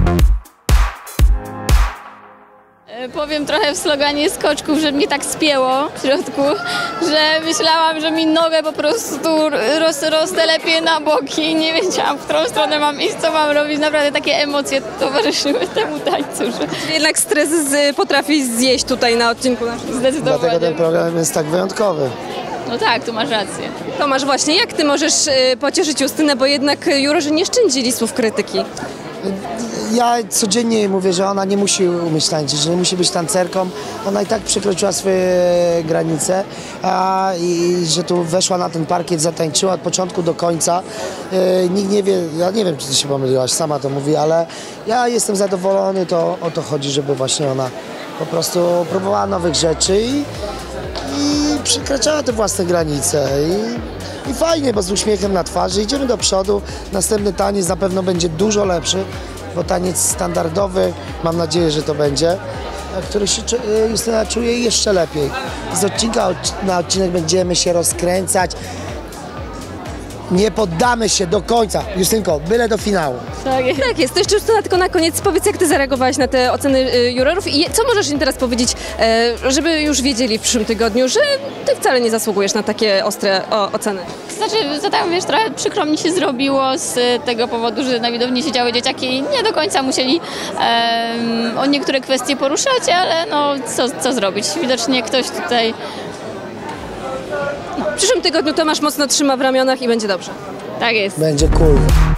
Powiem trochę w sloganie skoczków, że mnie tak spięło w środku, że myślałam, że mi nogę po prostu roztelepie na boki i nie wiedziałam, w którą stronę mam iść, co mam robić. Naprawdę takie emocje towarzyszyły temu tańcu. Że... Jednak stres potrafi zjeść tutaj na odcinku naszym. Zdecydowanie. Dlatego ten program jest tak wyjątkowy. No tak, tu masz rację. Tomasz, właśnie, jak ty możesz pocieszyć Justynę, bo jednak jurorzy nie szczędzili słów krytyki. Ja codziennie jej mówię, że ona nie musi umieć tańczyć, że nie musi być tancerką. Ona i tak przekroczyła swoje granice i że tu weszła na ten parkiet, zatańczyła od początku do końca. Nikt nie wie, ja nie wiem, czy ty się pomyliłaś, sama to mówi, ale ja jestem zadowolony, to o to chodzi, żeby właśnie ona po prostu próbowała nowych rzeczy i przekraczała te własne granice. I fajnie, bo z uśmiechem na twarzy idziemy do przodu. Następny taniec na pewno będzie dużo lepszy, bo taniec standardowy, mam nadzieję, że to będzie, który się Justyna czuje jeszcze lepiej. Z odcinka na odcinek będziemy się rozkręcać. Nie poddamy się do końca. Justynko, byle do finału. Tak jest. To jeszcze Justyna, tylko na koniec powiedz, jak ty zareagowałaś na te oceny jurorów i co możesz im teraz powiedzieć, żeby już wiedzieli w przyszłym tygodniu, że ty wcale nie zasługujesz na takie ostre oceny. Znaczy, co tam, wiesz, trochę przykro mi się zrobiło z tego powodu, że na widowni siedziały dzieciaki i nie do końca musieli o niektóre kwestie poruszać, ale no co zrobić? Widocznie ktoś tutaj... W przyszłym tygodniu Tomasz mocno trzyma w ramionach i będzie dobrze. Tak jest. Będzie cool.